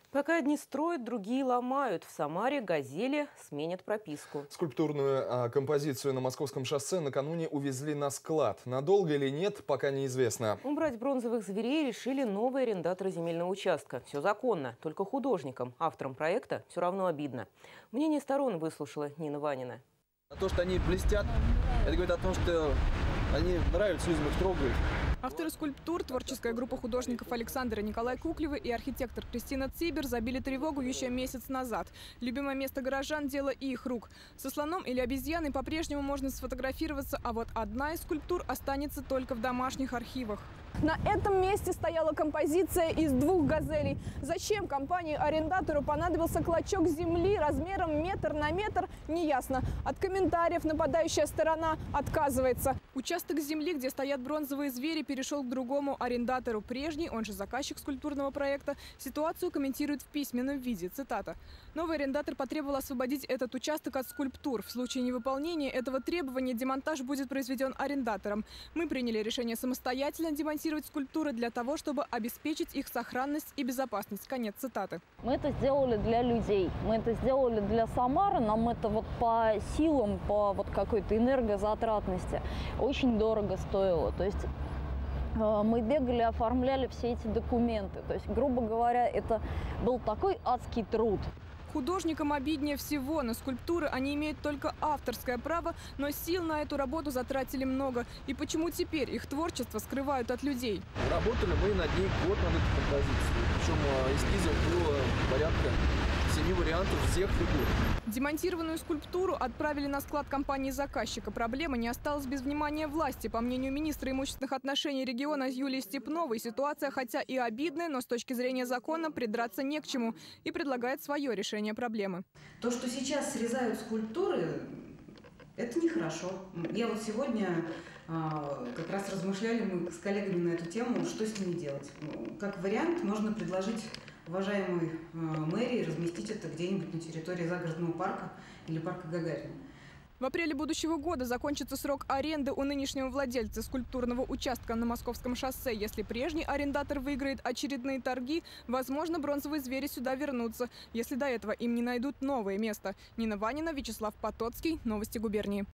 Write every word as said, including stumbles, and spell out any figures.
Пока одни строят, другие ломают. В Самаре «Газели» сменят прописку. Скульптурную а, композицию на Московском шоссе накануне увезли на склад. Надолго или нет, пока неизвестно. Убрать бронзовых зверей решили новые арендаторы земельного участка. Все законно, только художникам, авторам проекта, все равно обидно. Мнение сторон выслушала Нина Ванина. То, что они блестят, это говорит о том, что они нравятся, людям их трогают. Авторы скульптур, творческая группа художников Александр и Николай Куклевы и архитектор Кристина Цибер забили тревогу еще месяц назад. Любимое место горожан – дело их рук. Со слоном или обезьяной по-прежнему можно сфотографироваться, а вот одна из скульптур останется только в домашних архивах. На этом месте стояла композиция из двух газелей. Зачем компании-арендатору понадобился клочок земли размером метр на метр, неясно. От комментариев нападающая сторона отказывается. Участок земли, где стоят бронзовые звери, перешел к другому арендатору. Прежний, он же заказчик скульптурного проекта, ситуацию комментирует в письменном виде. Цитата. Новый арендатор потребовал освободить этот участок от скульптур. В случае невыполнения этого требования демонтаж будет произведен арендатором. Мы приняли решение самостоятельно демонтировать скульптуры для того, чтобы обеспечить их сохранность и безопасность. Конец цитаты. Мы это сделали для людей. Мы это сделали для Самары. Нам это вот по силам, по вот какой-то энергозатратности очень дорого стоило. То есть мы бегали, оформляли все эти документы. То есть, грубо говоря, это был такой адский труд. Художникам обиднее всего. На скульптуры они имеют только авторское право, но сил на эту работу затратили много. И почему теперь их творчество скрывают от людей? Работали мы над ней год над этой композицией. Причем эскизов было порядка семи вариантов всех фигур. Демонтированную скульптуру отправили на склад компании-заказчика. Проблема не осталась без внимания власти. По мнению министра имущественных отношений региона Юлии Степновой, ситуация хотя и обидная, но с точки зрения закона придраться не к чему. И предлагает свое решение проблемы. То, что сейчас срезают скульптуры, это нехорошо. Я вот сегодня а, как раз размышляли мы с коллегами на эту тему, что с ними делать. Как вариант можно предложить уважаемой а, мэрии разместить это где-нибудь на территории загородного парка или парка Гагарина. В апреле будущего года закончится срок аренды у нынешнего владельца скульптурного участка на Московском шоссе. Если прежний арендатор выиграет очередные торги, возможно, бронзовые звери сюда вернутся, если до этого им не найдут новое место. Нина Ванина, Вячеслав Потоцкий. Новости губернии.